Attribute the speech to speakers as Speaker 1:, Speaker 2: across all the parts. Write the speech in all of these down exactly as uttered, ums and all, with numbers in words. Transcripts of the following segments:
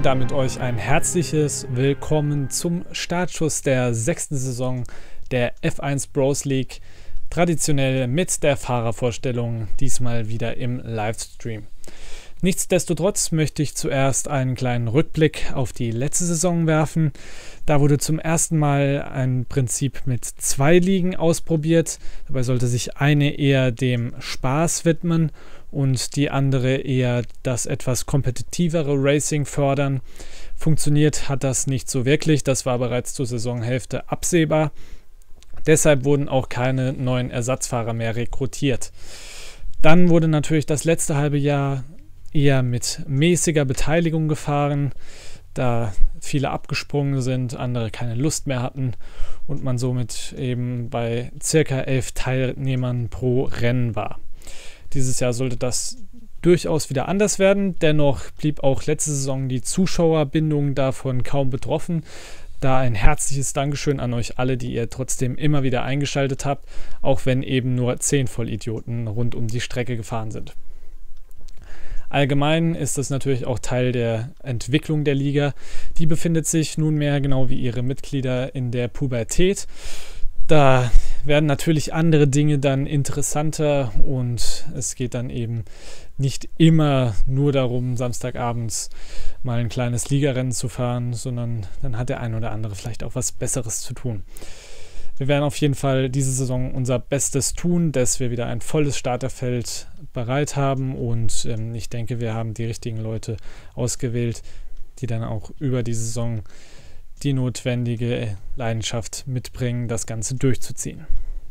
Speaker 1: damit euch ein herzliches Willkommen zum Startschuss der sechsten Saison der F eins Bros League. Traditionell mit der Fahrervorstellung, diesmal wieder im Livestream. Nichtsdestotrotz möchte ich zuerst einen kleinen Rückblick auf die letzte Saison werfen. Da wurde zum ersten Mal ein Prinzip mit zwei Ligen ausprobiert. Dabei sollte sich eine eher dem Spaß widmen und die andere eher das etwas kompetitivere Racing fördern. Funktioniert hat das nicht so wirklich, das war bereits zur Saisonhälfte absehbar. Deshalb wurden auch keine neuen Ersatzfahrer mehr rekrutiert. Dann wurde natürlich das letzte halbe Jahr eher mit mäßiger Beteiligung gefahren, da viele abgesprungen sind, andere keine Lust mehr hatten und man somit eben bei circa elf Teilnehmern pro Rennen war. Dieses Jahr sollte das durchaus wieder anders werden, dennoch blieb auch letzte Saison die Zuschauerbindung davon kaum betroffen. Da ein herzliches Dankeschön an euch alle, die ihr trotzdem immer wieder eingeschaltet habt, auch wenn eben nur zehn Vollidioten rund um die Strecke gefahren sind. Allgemein ist das natürlich auch Teil der Entwicklung der Liga. Die befindet sich nunmehr, genau wie ihre Mitglieder, in der Pubertät. Da werden natürlich andere Dinge dann interessanter und es geht dann eben nicht immer nur darum, Samstagabends mal ein kleines Ligarennen zu fahren, sondern dann hat der ein oder andere vielleicht auch was Besseres zu tun. Wir werden auf jeden Fall diese Saison unser Bestes tun, dass wir wieder ein volles Starterfeld bereit haben und ähm, ich denke, wir haben die richtigen Leute ausgewählt, die dann auch über die Saison die notwendige Leidenschaft mitbringen, das Ganze durchzuziehen.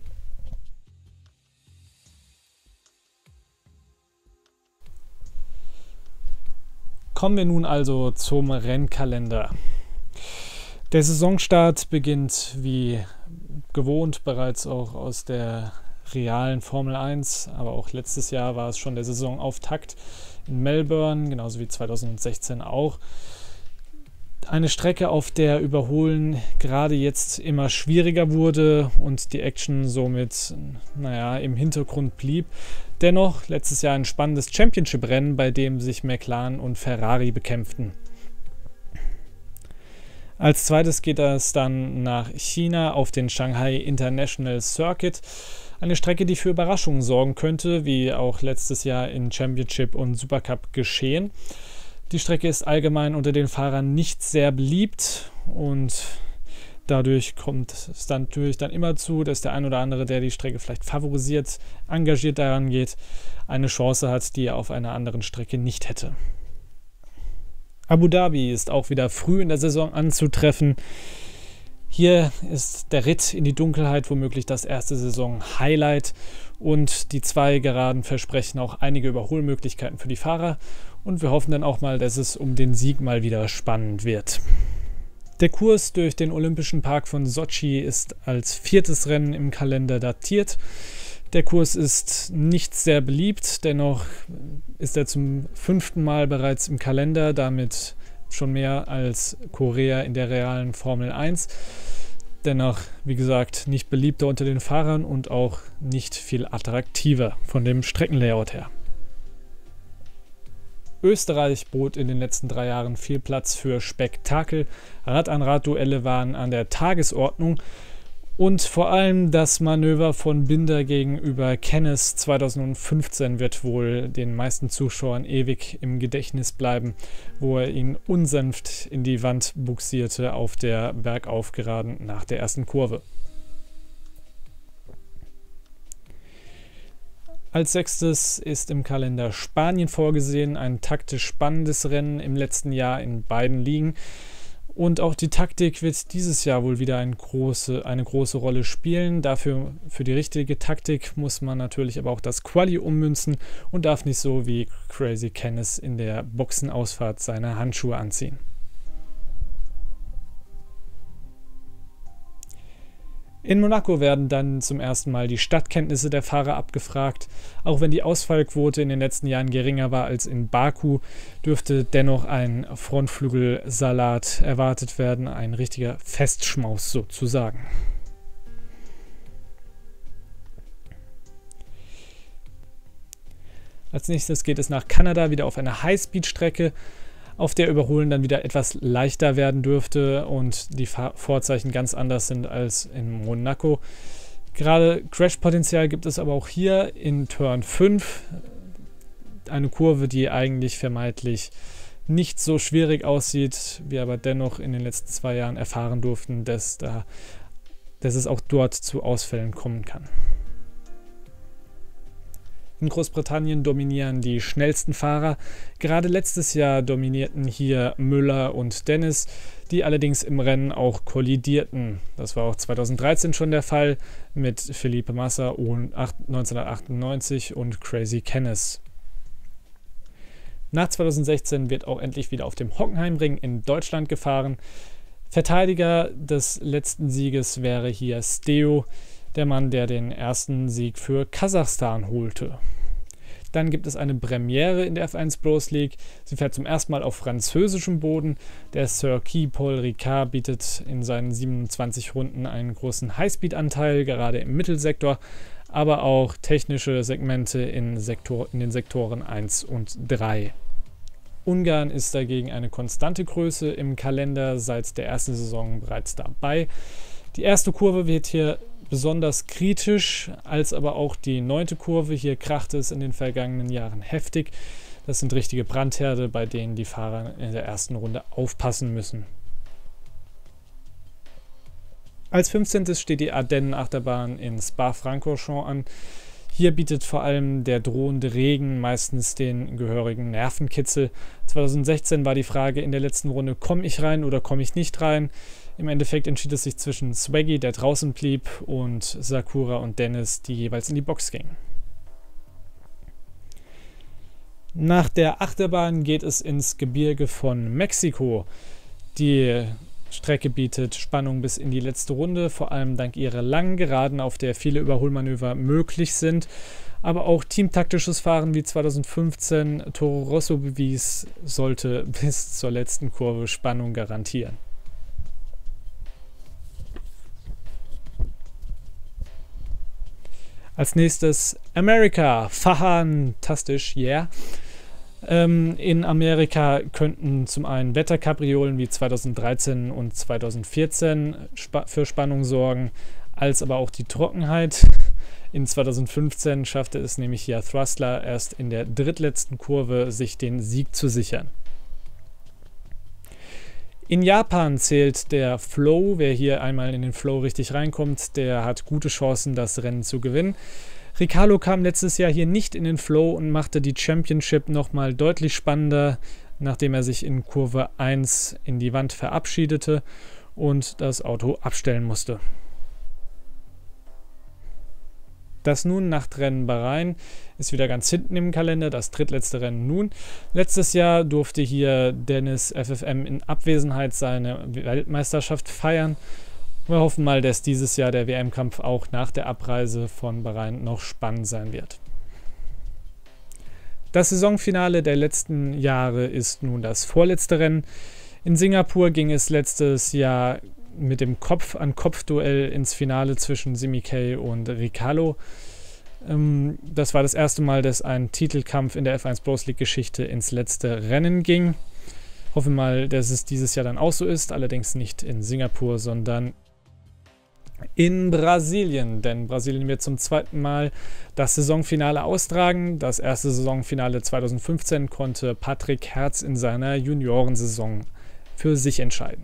Speaker 1: Kommen wir nun also zum Rennkalender. Der Saisonstart beginnt wie gewohnt bereits auch aus der realen Formel eins, aber auch letztes Jahr war es schon der Saisonauftakt in Melbourne, genauso wie zweitausendsechzehn auch. Eine Strecke, auf der Überholen gerade jetzt immer schwieriger wurde und die Action somit, naja, im Hintergrund blieb. Dennoch letztes Jahr ein spannendes Championship-Rennen, bei dem sich McLaren und Ferrari bekämpften. Als zweites geht es dann nach China auf den Shanghai International Circuit. Eine Strecke, die für Überraschungen sorgen könnte, wie auch letztes Jahr in Championship und Supercup geschehen. Die Strecke ist allgemein unter den Fahrern nicht sehr beliebt und dadurch kommt es dann natürlich dann immer zu, dass der ein oder andere, der die Strecke vielleicht favorisiert, engagiert daran geht, eine Chance hat, die er auf einer anderen Strecke nicht hätte. Abu Dhabi ist auch wieder früh in der Saison anzutreffen. Hier ist der Ritt in die Dunkelheit womöglich das erste Saison-Highlight und die zwei Geraden versprechen auch einige Überholmöglichkeiten für die Fahrer und wir hoffen dann auch mal, dass es um den Sieg mal wieder spannend wird. Der Kurs durch den Olympischen Park von Sochi ist als viertes Rennen im Kalender datiert. Der Kurs ist nicht sehr beliebt, dennoch ist er zum fünften Mal bereits im Kalender, damit schon mehr als Korea in der realen Formel eins. Dennoch, wie gesagt, nicht beliebter unter den Fahrern und auch nicht viel attraktiver von dem Streckenlayout her. Österreich bot in den letzten drei Jahren viel Platz für Spektakel. Rad-an-Rad-Duelle waren an der Tagesordnung. Und vor allem das Manöver von Binder gegenüber Kennis zweitausendfünfzehn wird wohl den meisten Zuschauern ewig im Gedächtnis bleiben, wo er ihn unsanft in die Wand buxierte auf der Bergaufgeraden nach der ersten Kurve. Als sechstes ist im Kalender Spanien vorgesehen, ein taktisch spannendes Rennen im letzten Jahr in beiden Ligen. Und auch die Taktik wird dieses Jahr wohl wieder eine große, eine große Rolle spielen. Dafür, für die richtige Taktik muss man natürlich aber auch das Quali ummünzen und darf nicht so wie Crazy Kennis in der Boxenausfahrt seine Handschuhe anziehen. In Monaco werden dann zum ersten Mal die Stadtkenntnisse der Fahrer abgefragt. Auch wenn die Ausfallquote in den letzten Jahren geringer war als in Baku, dürfte dennoch ein Frontflügelsalat erwartet werden, ein richtiger Festschmaus sozusagen. Als nächstes geht es nach Kanada, wieder auf einer Highspeed-Strecke. auf der Überholen dann wieder etwas leichter werden dürfte und die Fahr- Vorzeichen ganz anders sind als in Monaco. Gerade Crash-Potenzial gibt es aber auch hier in Turn fünf. Eine Kurve, die eigentlich vermeintlich nicht so schwierig aussieht, wir aber dennoch in den letzten zwei Jahren erfahren durften, dass, da, dass es auch dort zu Ausfällen kommen kann. In Großbritannien dominieren die schnellsten Fahrer. Gerade letztes Jahr dominierten hier Müller und Dennis, die allerdings im Rennen auch kollidierten. Das war auch zweitausenddreizehn schon der Fall mit Felipe Massa neunzehnhundertachtundneunzig und Crazy Kenneth. Nach zweitausendsechzehn wird auch endlich wieder auf dem Hockenheimring in Deutschland gefahren. Verteidiger des letzten Sieges wäre hier Steo, der Mann, der den ersten Sieg für Kasachstan holte. Dann gibt es eine Premiere in der F eins Bros League. Sie fährt zum ersten Mal auf französischem Boden. Der Circuit Paul Ricard bietet in seinen siebenundzwanzig Runden einen großen Highspeed-Anteil, gerade im Mittelsektor, aber auch technische Segmente in, Sektor, in den Sektoren eins und drei. Ungarn ist dagegen eine konstante Größe im Kalender seit der ersten Saison bereits dabei. Die erste Kurve wird hier besonders kritisch, als aber auch die neunte Kurve. Hier krachte es in den vergangenen Jahren heftig. Das sind richtige Brandherde, bei denen die Fahrer in der ersten Runde aufpassen müssen. Als fünfzehntes steht die Ardennen-Achterbahn in Spa-Francorchamps an. Hier bietet vor allem der drohende Regen meistens den gehörigen Nervenkitzel. zweitausendsechzehn war die Frage in der letzten Runde, komme ich rein oder komme ich nicht rein? Im Endeffekt entschied es sich zwischen Swaggy, der draußen blieb, und Sakura und Dennis, die jeweils in die Box gingen. Nach der Achterbahn geht es ins Gebirge von Mexiko. Die Strecke bietet Spannung bis in die letzte Runde, vor allem dank ihrer langen Geraden, auf der viele Überholmanöver möglich sind. Aber auch teamtaktisches Fahren wie zweitausendfünfzehn Toro Rosso bewies, sollte bis zur letzten Kurve Spannung garantieren. Als nächstes America. Fantastisch, yeah. Ähm, in Amerika könnten zum einen Wetterkapriolen wie zweitausenddreizehn und zweitausendvierzehn spa- für Spannung sorgen, als aber auch die Trockenheit. In zweitausendfünfzehn schaffte es nämlich hier Thrustler erst in der drittletzten Kurve, sich den Sieg zu sichern. In Japan zählt der Flow. Wer hier einmal in den Flow richtig reinkommt, der hat gute Chancen, das Rennen zu gewinnen. Ricciardo kam letztes Jahr hier nicht in den Flow und machte die Championship nochmal deutlich spannender, nachdem er sich in Kurve eins in die Wand verabschiedete und das Auto abstellen musste. Das nun Nachtrennen Bahrain ist wieder ganz hinten im Kalender, das drittletzte Rennen nun. Letztes Jahr durfte hier Dennis F F M in Abwesenheit seine Weltmeisterschaft feiern. Wir hoffen mal, dass dieses Jahr der W M-Kampf auch nach der Abreise von Bahrain noch spannend sein wird. Das Saisonfinale der letzten Jahre ist nun das vorletzte Rennen. In Singapur ging es letztes Jahr mit dem Kopf-an-Kopf-Duell ins Finale zwischen Simi Kay und Ricciardo. Ähm, das war das erste Mal, dass ein Titelkampf in der F eins Bros League-Geschichte ins letzte Rennen ging. Hoffen mal, dass es dieses Jahr dann auch so ist, allerdings nicht in Singapur, sondern in Brasilien, denn Brasilien wird zum zweiten Mal das Saisonfinale austragen. Das erste Saisonfinale zweitausendfünfzehn konnte Patrick Herz in seiner Juniorensaison für sich entscheiden.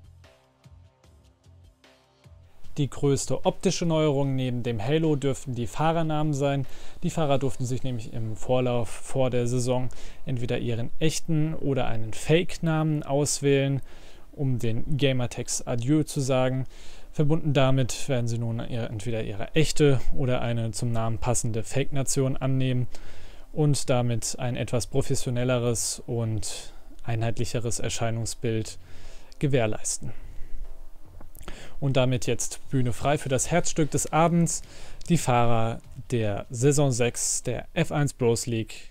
Speaker 1: Die größte optische Neuerung neben dem Halo dürften die Fahrernamen sein. Die Fahrer durften sich nämlich im Vorlauf vor der Saison entweder ihren echten oder einen Fake-Namen auswählen, um den Gamertags Adieu zu sagen. Verbunden damit werden sie nun entweder ihre echte oder eine zum Namen passende Fake-Nation annehmen und damit ein etwas professionelleres und einheitlicheres Erscheinungsbild gewährleisten. Und damit jetzt Bühne frei für das Herzstück des Abends, die Fahrer der Saison sechs der F eins Bros League.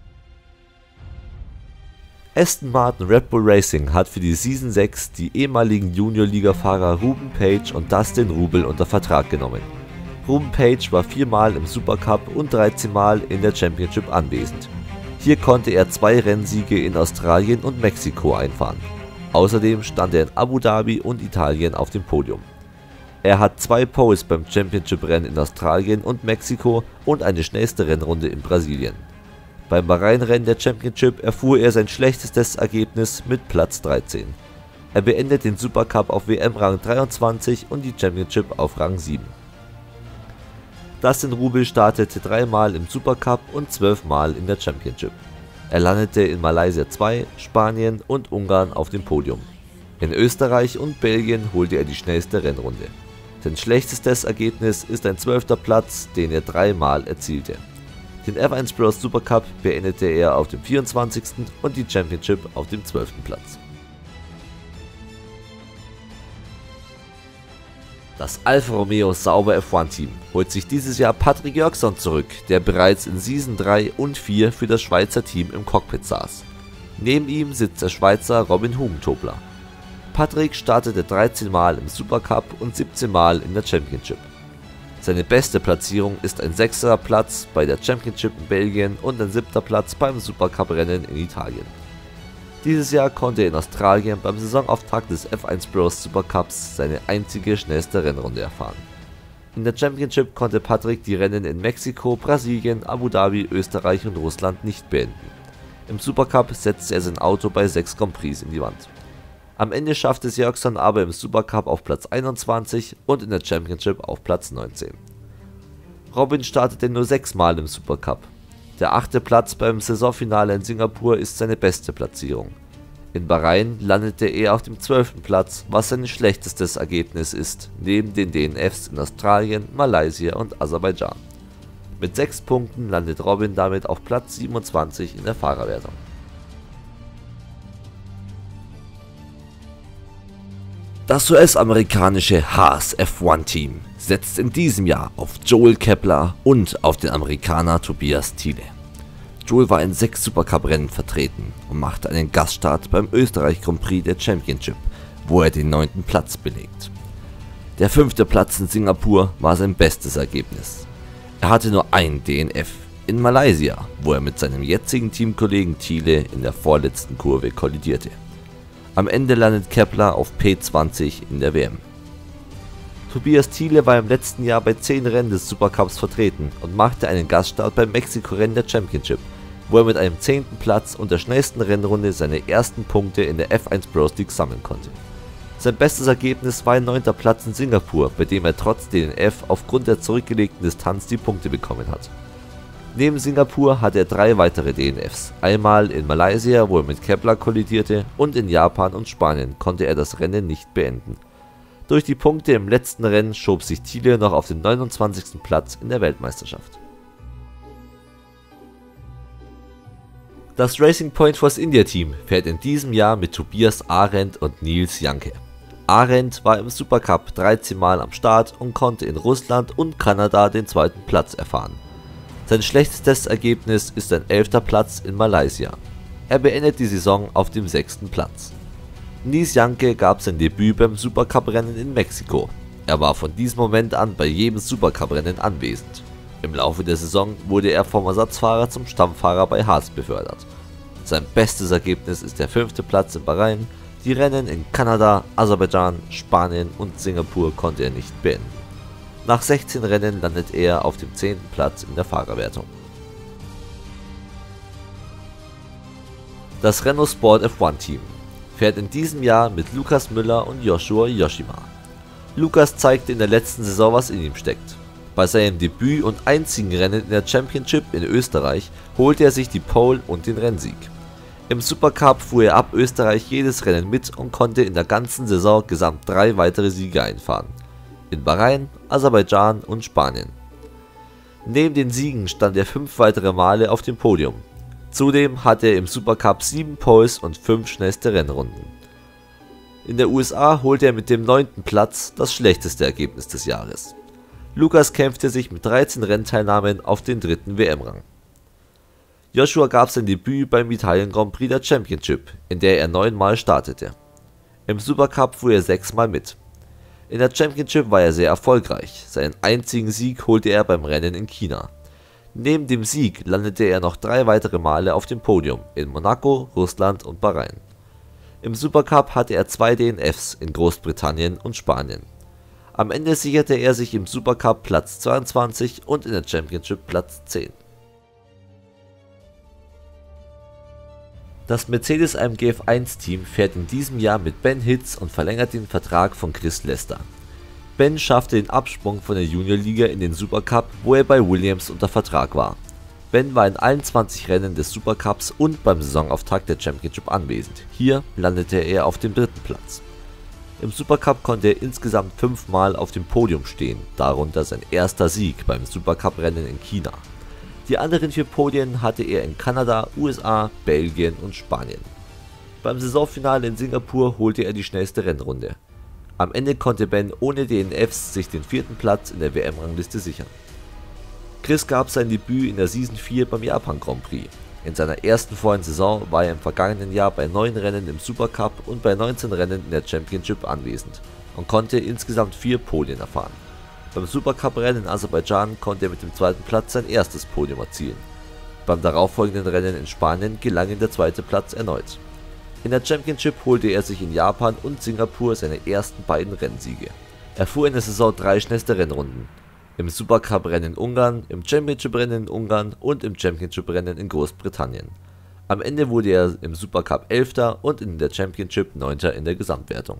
Speaker 2: Aston Martin Red Bull Racing hat für die Season sechs die ehemaligen Junior-Liga-Fahrer Ruben Page und Dustin Rubel unter Vertrag genommen. Ruben Page war viermal im Supercup und dreizehn Mal in der Championship anwesend. Hier konnte er zwei Rennsiege in Australien und Mexiko einfahren. Außerdem stand er in Abu Dhabi und Italien auf dem Podium. Er hat zwei Poles beim Championship-Rennen in Australien und Mexiko und eine schnellste Rennrunde in Brasilien. Beim Bahrain-Rennen der Championship erfuhr er sein schlechtestes Ergebnis mit Platz dreizehn. Er beendet den Supercup auf W M-Rang dreiundzwanzig und die Championship auf Rang sieben. Dustin Rubel startete dreimal im Supercup und zwölfmal in der Championship. Er landete in Malaysia zwei, Spanien und Ungarn auf dem Podium. In Österreich und Belgien holte er die schnellste Rennrunde. Sein schlechtestes Ergebnis ist ein zwölfter Platz, den er dreimal erzielte. Den F eins Bros Supercup beendete er auf dem vierundzwanzigsten und die Championship auf dem zwölften Platz. Das Alfa Romeo Sauber F eins Team holt sich dieses Jahr Patrick Jörgsson zurück, der bereits in Season drei und vier für das Schweizer Team im Cockpit saß. Neben ihm sitzt der Schweizer Robin Hugentobler. Patrick startete dreizehn Mal im Supercup und siebzehn Mal in der Championship. Seine beste Platzierung ist ein sechster Platz bei der Championship in Belgien und ein siebter Platz beim Supercup-Rennen in Italien. Dieses Jahr konnte er in Australien beim Saisonauftakt des F eins Bros Supercups seine einzige schnellste Rennrunde erfahren. In der Championship konnte Patrick die Rennen in Mexiko, Brasilien, Abu Dhabi, Österreich und Russland nicht beenden. Im Supercup setzte er sein Auto bei sechs Grand Prix in die Wand. Am Ende schaffte es Jörgsson aber im Supercup auf Platz einundzwanzig und in der Championship auf Platz neunzehn. Robin startete nur sechs Mal im Supercup. Der achte Platz beim Saisonfinale in Singapur ist seine beste Platzierung. In Bahrain landete er auf dem zwölften Platz, was sein schlechtestes Ergebnis ist, neben den D N Fs in Australien, Malaysia und Aserbaidschan. Mit sechs Punkten landet Robin damit auf Platz siebenundzwanzig in der Fahrerwertung. Das U S-amerikanische Haas F eins Team setzt in diesem Jahr auf Joel Kepler und auf den Amerikaner Tobias Thiele. Joel war in sechs Supercup-Rennen vertreten und machte einen Gaststart beim Österreich Grand Prix der Championship, wo er den neunten Platz belegt. Der fünfte Platz in Singapur war sein bestes Ergebnis. Er hatte nur ein D N F in Malaysia, wo er mit seinem jetzigen Teamkollegen Thiele in der vorletzten Kurve kollidierte. Am Ende landet Kepler auf P zwanzig in der W M. Tobias Thiele war im letzten Jahr bei zehn Rennen des Supercups vertreten und machte einen Gaststart beim Mexiko-Rennen der Championship, wo er mit einem zehnten Platz und der schnellsten Rennrunde seine ersten Punkte in der F eins Bros League sammeln konnte. Sein bestes Ergebnis war ein neunter Platz in Singapur, bei dem er trotz D N F aufgrund der zurückgelegten Distanz die Punkte bekommen hat. Neben Singapur hatte er drei weitere D N Fs, einmal in Malaysia, wo er mit Kepler kollidierte, und in Japan und Spanien konnte er das Rennen nicht beenden. Durch die Punkte im letzten Rennen schob sich Thiele noch auf den neunundzwanzigsten Platz in der Weltmeisterschaft. Das Racing Point Force India Team fährt in diesem Jahr mit Tobias Arendt und Nils Janke. Arendt war im Supercup dreizehn Mal am Start und konnte in Russland und Kanada den zweiten Platz erfahren. Sein schlechtestes Ergebnis ist ein elfter Platz in Malaysia. Er beendet die Saison auf dem sechsten Platz. Nils Janke gab sein Debüt beim Supercup-Rennen in Mexiko. Er war von diesem Moment an bei jedem Supercup-Rennen anwesend. Im Laufe der Saison wurde er vom Ersatzfahrer zum Stammfahrer bei Haas befördert. Sein bestes Ergebnis ist der fünfte Platz in Bahrain. Die Rennen in Kanada, Aserbaidschan, Spanien und Singapur konnte er nicht beenden. Nach sechzehn Rennen landet er auf dem zehnten Platz in der Fahrerwertung. Das Renault Sport F eins Team fährt in diesem Jahr mit Lukas Müller und Joshua Yoshima. Lukas zeigte in der letzten Saison, was in ihm steckt. Bei seinem Debüt und einzigen Rennen in der Championship in Österreich holte er sich die Pole und den Rennsieg. Im Supercup fuhr er ab Österreich jedes Rennen mit und konnte in der ganzen Saison gesamt drei weitere Siege einfahren. In Bahrain, Aserbaidschan und Spanien. Neben den Siegen stand er fünf weitere Male auf dem Podium. Zudem hatte er im Supercup sieben Poles und fünf schnellste Rennrunden. In der U S A holte er mit dem neunten Platz das schlechteste Ergebnis des Jahres. Lukas kämpfte sich mit dreizehn Rennteilnahmen auf den dritten W M-Rang. Joshua gab sein Debüt beim Italien Grand Prix der Championship, in der er neunmal startete. Im Supercup fuhr er sechsmal mit. In der Championship war er sehr erfolgreich, seinen einzigen Sieg holte er beim Rennen in China. Neben dem Sieg landete er noch drei weitere Male auf dem Podium in Monaco, Russland und Bahrain. Im Supercup hatte er zwei D N Fs in Großbritannien und Spanien. Am Ende sicherte er sich im Supercup Platz zweiundzwanzig und in der Championship Platz zehn. Das Mercedes A M G F eins Team fährt in diesem Jahr mit Ben Hitz und verlängert den Vertrag von Chris Lester. Ben schaffte den Absprung von der Juniorliga in den Supercup, wo er bei Williams unter Vertrag war. Ben war in allen zwanzig Rennen des Supercups und beim Saisonauftakt der Championship anwesend. Hier landete er auf dem dritten Platz. Im Supercup konnte er insgesamt fünfmal auf dem Podium stehen, darunter sein erster Sieg beim Supercup-Rennen in China. Die anderen vier Podien hatte er in Kanada, U S A, Belgien und Spanien. Beim Saisonfinale in Singapur holte er die schnellste Rennrunde. Am Ende konnte Ben ohne D N Fs sich den vierten Platz in der W M-Rangliste sichern. Chris gab sein Debüt in der Season vier beim Japan Grand Prix. In seiner ersten vollen Saison war er im vergangenen Jahr bei neun Rennen im Supercup und bei neunzehn Rennen in der Championship anwesend und konnte insgesamt vier Podien erfahren. Beim Supercup-Rennen in Aserbaidschan konnte er mit dem zweiten Platz sein erstes Podium erzielen. Beim darauffolgenden Rennen in Spanien gelang ihm der zweite Platz erneut. In der Championship holte er sich in Japan und Singapur seine ersten beiden Rennsiege. Er fuhr in der Saison drei schnellste Rennrunden. Im Supercup-Rennen in Ungarn, im Championship-Rennen in Ungarn und im Championship-Rennen in Großbritannien. Am Ende wurde er im Supercup Elfter und in der Championship Neunter in der Gesamtwertung.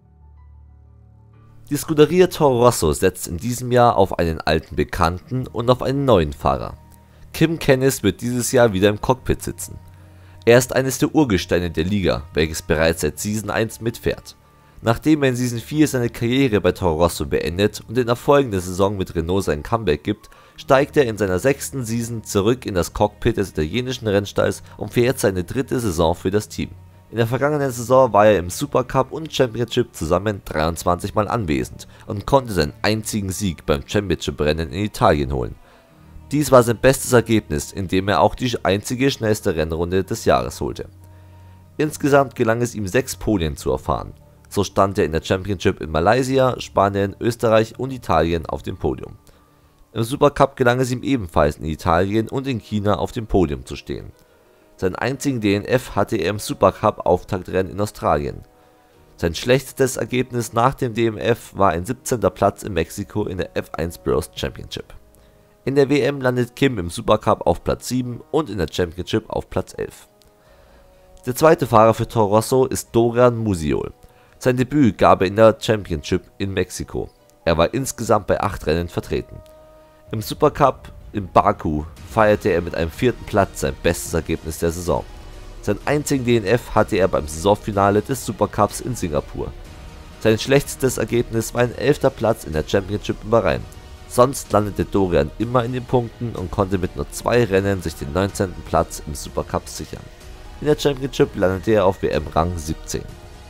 Speaker 2: Die Scuderia Toro Rosso setzt in diesem Jahr auf einen alten Bekannten und auf einen neuen Fahrer. Kim Kennis wird dieses Jahr wieder im Cockpit sitzen. Er ist eines der Urgesteine der Liga, welches bereits seit Season eins mitfährt. Nachdem er in Season vier seine Karriere bei Toro Rosso beendet und in der folgenden Saison mit Renault sein Comeback gibt, steigt er in seiner sechsten Season zurück in das Cockpit des italienischen Rennstalls und fährt seine dritte Saison für das Team. In der vergangenen Saison war er im Supercup und Championship zusammen dreiundzwanzig Mal anwesend und konnte seinen einzigen Sieg beim Championship-Rennen in Italien holen. Dies war sein bestes Ergebnis, indem er auch die einzige schnellste Rennrunde des Jahres holte. Insgesamt gelang es ihm sechs Podien zu erfahren. So stand er in der Championship in Malaysia, Spanien, Österreich und Italien auf dem Podium. Im Supercup gelang es ihm ebenfalls in Italien und in China auf dem Podium zu stehen. Seinen einzigen D N F hatte er im Supercup-Auftaktrennen in Australien. Sein schlechtestes Ergebnis nach dem D N F war ein siebzehnter Platz in Mexiko in der F eins Bros Championship. In der W M landet Kim im Supercup auf Platz sieben und in der Championship auf Platz elf. Der zweite Fahrer für Toro Rosso ist Dorian Musiol. Sein Debüt gab er in der Championship in Mexiko. Er war insgesamt bei acht Rennen vertreten. Im Supercup in Baku feierte er mit einem vierten Platz sein bestes Ergebnis der Saison. Seinen einzigen D N F hatte er beim Saisonfinale des Supercups in Singapur. Sein schlechtestes Ergebnis war ein elfter Platz in der Championship in Bahrain. Sonst landete Dorian immer in den Punkten und konnte mit nur zwei Rennen sich den neunzehnten Platz im Supercup sichern. In der Championship landete er auf W M-Rang siebzehn.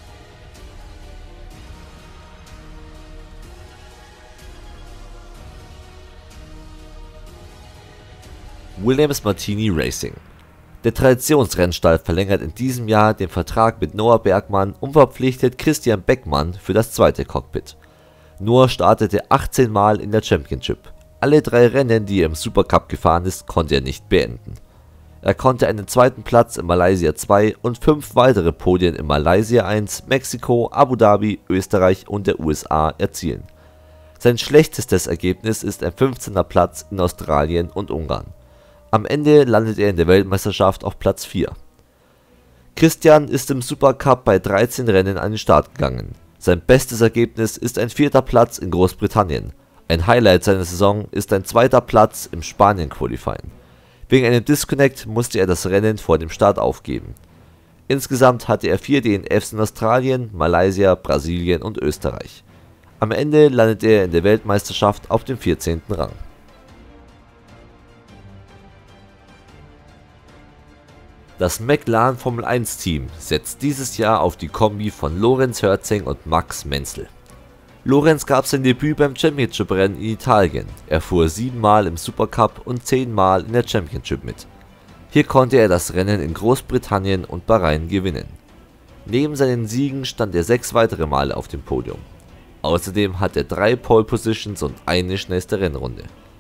Speaker 2: Williams Martini Racing. Der Traditionsrennstall verlängert in diesem Jahr den Vertrag mit Noah Bergmann und verpflichtet Christian Beckmann für das zweite Cockpit. Noah startete achtzehn Mal in der Championship. Alle drei Rennen, die er im Supercup gefahren ist, konnte er nicht beenden. Er konnte einen zweiten Platz in Malaysia zwei und fünf weitere Podien in Malaysia eins, Mexiko, Abu Dhabi, Österreich und der U S A erzielen. Sein schlechtestes Ergebnis ist ein fünfzehnter Platz in Australien und Ungarn. Am Ende landet er in der Weltmeisterschaft auf Platz vier. Christian ist im Supercup bei dreizehn Rennen an den Start gegangen. Sein bestes Ergebnis ist ein vierter Platz in Großbritannien. Ein Highlight seiner Saison ist ein zweiter Platz im Spanien-Qualifying. Wegen einem Disconnect musste er das Rennen vor dem Start aufgeben. Insgesamt hatte er vier D N Fs in Australien, Malaysia, Brasilien und Österreich. Am Ende landete er in der Weltmeisterschaft auf dem vierzehnten Rang. Das McLaren Formel eins Team setzt dieses Jahr auf die Kombi von Lorenz Hörtzing und Max Menzel. Lorenz gab sein Debüt beim Championship-Rennen in Italien. Er fuhr siebenmal im Supercup und zehnmal in der Championship mit. Hier konnte er das Rennen in Großbritannien und Bahrain gewinnen. Neben seinen Siegen stand er sechs weitere Male auf dem Podium. Außerdem hat er drei Pole Positions und eine schnellste Rennrunde.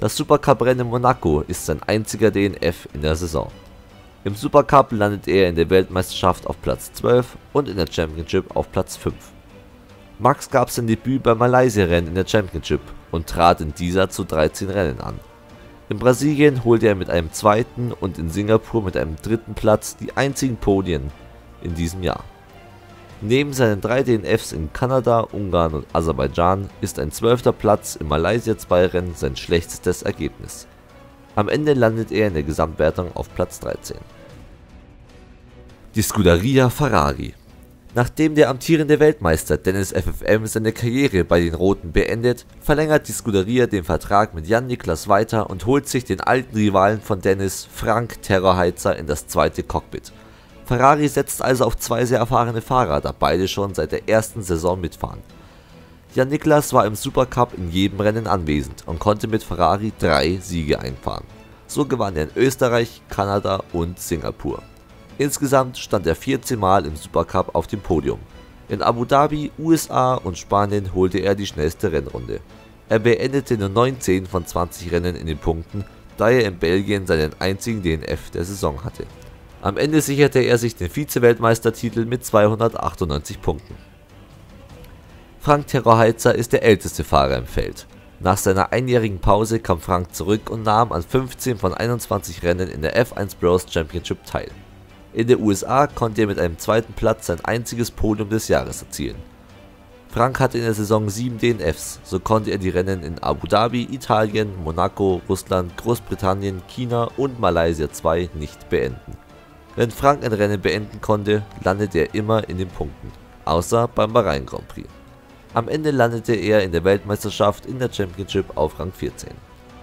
Speaker 2: Das Supercup-Rennen in Monaco ist sein einziger D N F in der Saison. Im Supercup landet er in der Weltmeisterschaft auf Platz zwölf und in der Championship auf Platz fünf. Max gab sein Debüt beim Malaysia-Rennen in der Championship und trat in dieser zu dreizehn Rennen an. In Brasilien holte er mit einem zweiten und in Singapur mit einem dritten Platz die einzigen Podien in diesem Jahr. Neben seinen drei D N Fs in Kanada, Ungarn und Aserbaidschan ist ein zwölfter Platz im Malaysia zwei Rennen sein schlechtestes Ergebnis. Am Ende landet er in der Gesamtwertung auf Platz dreizehn. Die Scuderia Ferrari. Nachdem der amtierende Weltmeister Dennis F F M seine Karriere bei den Roten beendet, verlängert die Scuderia den Vertrag mit Jan Niklas weiter und holt sich den alten Rivalen von Dennis, Frank Terrorheizer, in das zweite Cockpit. Ferrari setzt also auf zwei sehr erfahrene Fahrer, da beide schon seit der ersten Saison mitfahren. Jan Niklas war im Supercup in jedem Rennen anwesend und konnte mit Ferrari drei Siege einfahren. So gewann er in Österreich, Kanada und Singapur. Insgesamt stand er vierzehn Mal im Supercup auf dem Podium. In Abu Dhabi, U S A und Spanien holte er die schnellste Rennrunde. Er beendete nur neunzehn von zwanzig Rennen in den Punkten, da er in Belgien seinen einzigen D N F der Saison hatte. Am Ende sicherte er sich den Vize-Weltmeistertitel mit zweihundertachtundneunzig Punkten. Frank Terrorheizer ist der älteste Fahrer im Feld. Nach seiner einjährigen Pause kam Frank zurück und nahm an fünfzehn von einundzwanzig Rennen in der F eins Bros Championship teil. In den U S A konnte er mit einem zweiten Platz sein einziges Podium des Jahres erzielen. Frank hatte in der Saison sieben D N Fs, so konnte er die Rennen in Abu Dhabi, Italien, Monaco, Russland, Großbritannien, China und Malaysia zwei nicht beenden. Wenn Frank ein Rennen beenden konnte, landete er immer in den Punkten, außer beim Bahrain Grand Prix. Am Ende landete er in der Weltmeisterschaft in der Championship auf Rang vierzehn.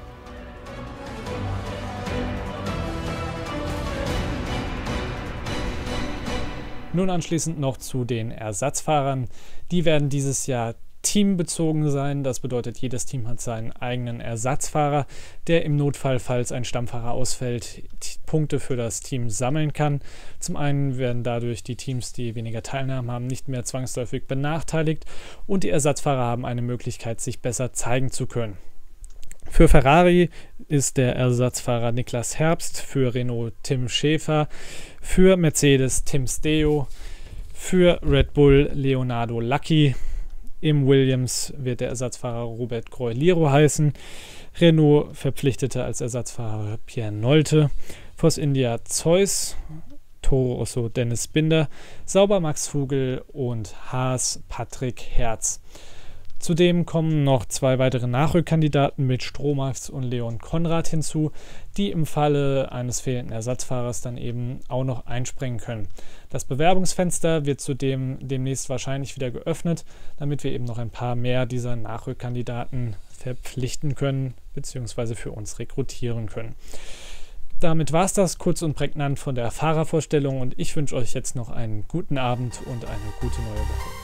Speaker 1: Nun anschließend noch zu den Ersatzfahrern. Die werden dieses Jahr teambezogen sein. Das bedeutet, jedes Team hat seinen eigenen Ersatzfahrer, der im Notfall, falls ein Stammfahrer ausfällt, Punkte für das Team sammeln kann. Zum einen werden dadurch die Teams, die weniger Teilnahmen haben, nicht mehr zwangsläufig benachteiligt und die Ersatzfahrer haben eine Möglichkeit, sich besser zeigen zu können. Für Ferrari ist der Ersatzfahrer Niklas Herbst, für Renault Tim Schäfer, für Mercedes Tim Steo, für Red Bull Leonardo Lacchi. Im Williams wird der Ersatzfahrer Robert Groyliro heißen. Renault verpflichtete als Ersatzfahrer Pierre Nolte. Force India Zeus, Toro Rosso Dennis Binder, Sauber Max Vogel und Haas Patrick Herz. Zudem kommen noch zwei weitere Nachrückkandidaten mit Stromax und Leon Konrad hinzu, die im Falle eines fehlenden Ersatzfahrers dann eben auch noch einspringen können. Das Bewerbungsfenster wird zudem demnächst wahrscheinlich wieder geöffnet, damit wir eben noch ein paar mehr dieser Nachrückkandidaten verpflichten können bzw. für uns rekrutieren können. Damit war es das kurz und prägnant von der Fahrervorstellung und ich wünsche euch jetzt noch einen guten Abend und eine gute neue Woche.